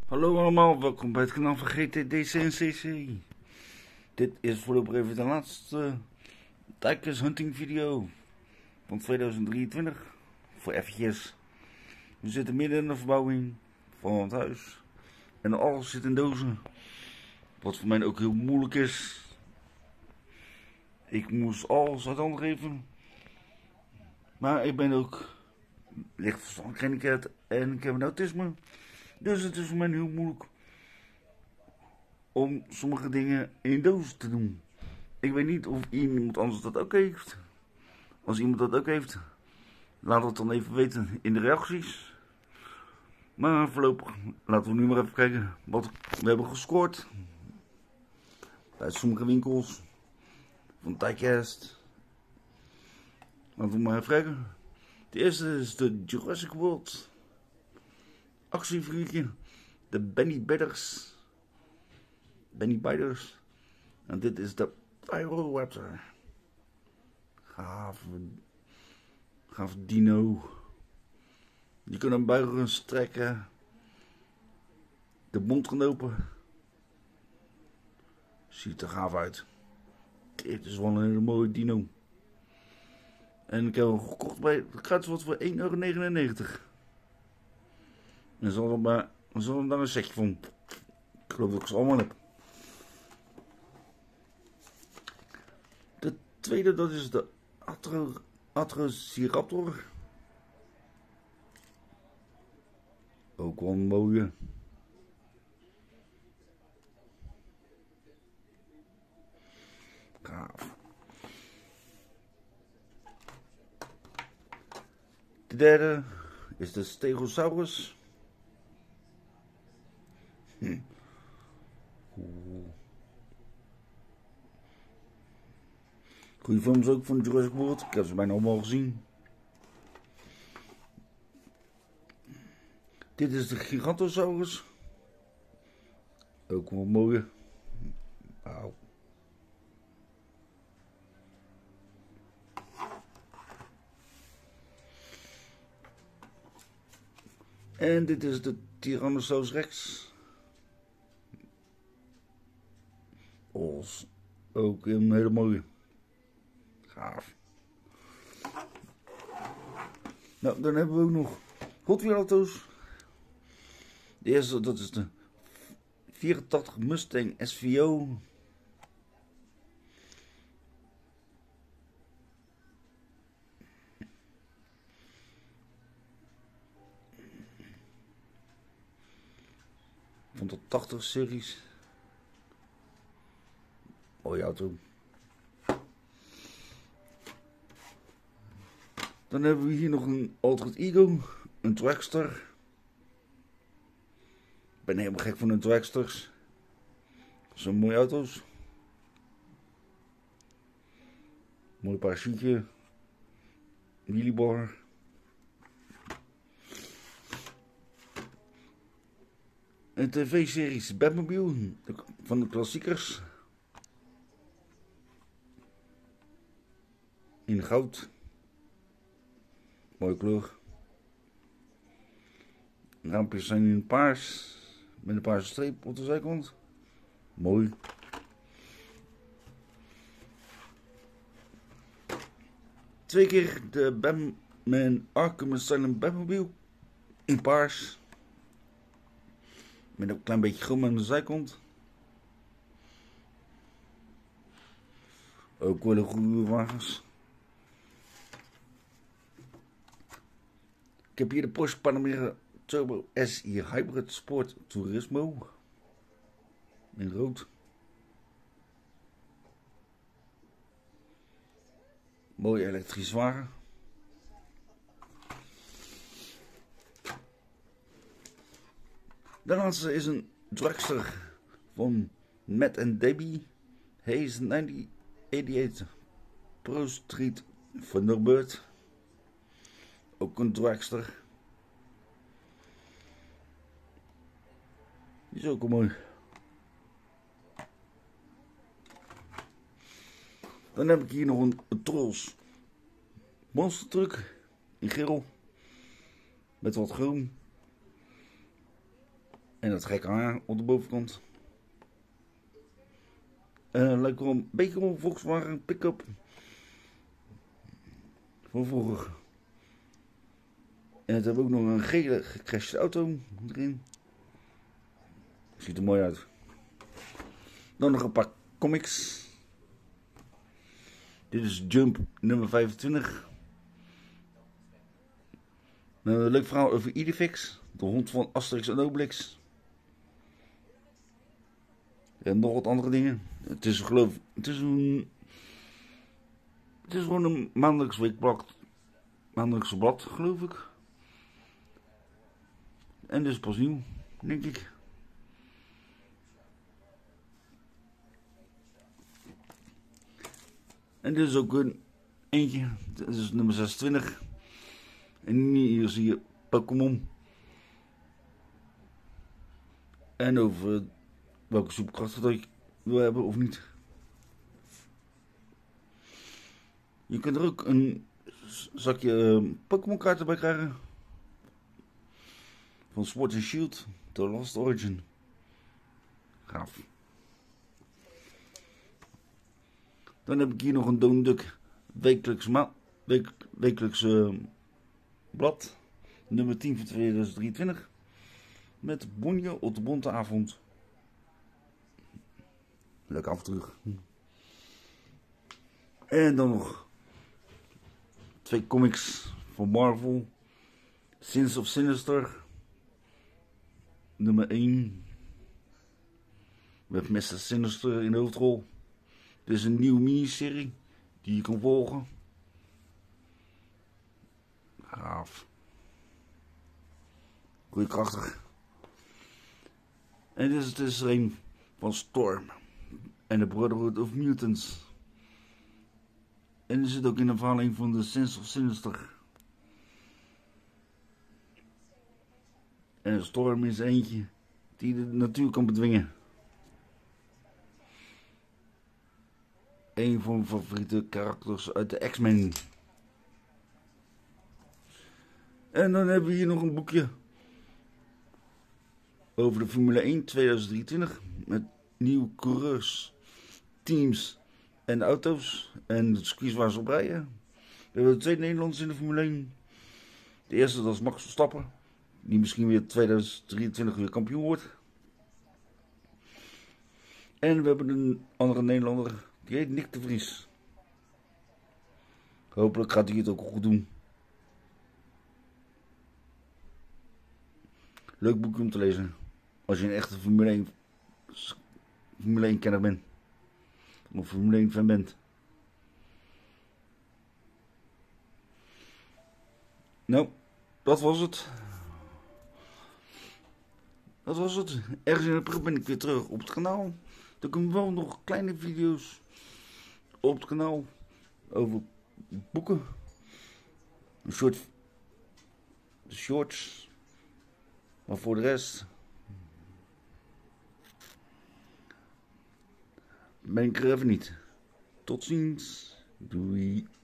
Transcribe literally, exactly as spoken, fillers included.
Hallo allemaal, welkom bij het kanaal van G T D C en C C. Dit is voorlopig even de laatste Diecast hunting video van tweeduizend drieëntwintig. Voor eventjes. We zitten midden in de verbouwing van het huis. En alles zit in dozen. Wat voor mij ook heel moeilijk is. Ik moest alles uit handen geven. Maar ik ben ook licht verstandgehandicapt en ik heb een autisme. Dus het is voor mij heel moeilijk om sommige dingen in doos te doen. Ik weet niet of iemand anders dat ook heeft. Als iemand dat ook heeft, laat het dan even weten in de reacties. Maar voorlopig laten we nu maar even kijken wat we hebben gescoord. Bij sommige winkels van Diecast. Laten we maar even kijken. De eerste is de Jurassic World actiefiguurtje. De Benny Bidders. Benny Biters. En dit is de Pyroraptor. Gaaf. Gaaf dino. Je kunt hem buigen, strekken. De mond gaan open. Ziet er gaaf uit. Dit is wel een hele mooie dino. En ik heb hem gekocht bij het kruidvat voor één euro negenennegentig. En zal er maar, zal er dan een setje van. Ik geloof dat ik ze allemaal heb. De tweede, dat is de Atro, Atrociraptor. Ook wel een mooie. Gaaf. De derde is de Stegosaurus. Hm. Goeie films ook van Jurassic World. Ik heb ze bijna allemaal gezien. Dit is de Gigantosaurus. Ook wel een mooie. Wauw. En dit is de Tyrannosaurus Rex. Os. Ook een hele mooie. Gaaf. Nou, dan hebben we ook nog Hot Wheels auto's. De eerste, dat is de vierentachtig Mustang S V O. Van de tachtig series. Mooie auto. Dan hebben we hier nog een Altered Ego. Een Dragster. Ik ben helemaal gek van de Dragsters. Zo'n mooie auto's. Mooi parachute. Wheeliebar. Een tv-series Batmobile. Van de klassiekers. In goud. Mooie kleur. Raampjes zijn in paars. Met een paarse streep op de zijkant. Mooi. Twee keer de Batman Arkham Asylum Batmobile. In paars. Met een klein beetje groen aan de zijkant. Ook wel een goede wagens. Ik heb hier de Porsche Panamera Turbo S I Hybrid Sport Turismo. In rood. Mooie elektrische wagen. De laatste is een Dragster van Matt and Debbie. Hayes negentien achtennegentig Pro Street Thunderbird. Ook een Dragster. Die is ook al mooi. Dan heb ik hier nog een, een Trolls Monster Truck in geel. Met wat groen. En dat gekke haar op de bovenkant. Uh, lijkt wel een beetje op een Volkswagen pick-up. Van vroeger. En het hebben ook nog een gele gecrashte auto erin. Ziet er mooi uit. Dan nog een paar comics. Dit is Jump nummer vijfentwintig. Een leuk verhaal over Idefix, de hond van Asterix en Obelix. En nog wat andere dingen. Het is geloof het is een het is gewoon een maandelijks weekblad, maandelijkse blad geloof ik. En dus pas nieuw, denk ik. En dit is ook een eentje, dit is nummer zesentwintig. En hier zie je Pokémon. En over welke superkrachten dat je wil hebben of niet. Je kunt er ook een zakje uh, Pokémon kaarten bij krijgen. Van Sword and Shield, The Lost Origin. Gaaf. Dan heb ik hier nog een Donald Duck wekelijks, ma week wekelijks uh, blad. Nummer tien van tweeduizend drieëntwintig. Met Bonje op de bonte avond. Leuk af en terug. En dan nog twee comics van Marvel. Sins of Sinister. Nummer één. Met mister Sinister in de hoofdrol. Dit is een nieuwe miniserie die je kan volgen. Gaaf. Goeie krachtig. En dit is het is er een van Storm. En de Brotherhood of Mutants. En er zit ook in een verhaal van de Sins of Sinister. En Storm is eentje die de natuur kan bedwingen. Een van mijn favoriete karakters uit de X-Men. En dan hebben we hier nog een boekje over de Formule één tweeduizend drieëntwintig. Met nieuwe coureurs, teams en auto's. En de circuits waar ze op rijden. We hebben twee Nederlanders in de Formule één. De eerste dat is Max Verstappen. Die misschien weer tweeduizend drieëntwintig weer kampioen wordt. En we hebben een andere Nederlander. Die heet Nick de Vries. Hopelijk gaat hij het ook goed doen. Leuk boekje om te lezen. Als je een echte Formule één, Formule één kenner bent. Of Formule één fan bent. Nou, dat was het. Dat was het. Ergens in april ben ik weer terug op het kanaal. Er komen wel nog kleine video's op het kanaal over boeken. Een soort shorts. Maar voor de rest ben ik er even niet. Tot ziens. Doei.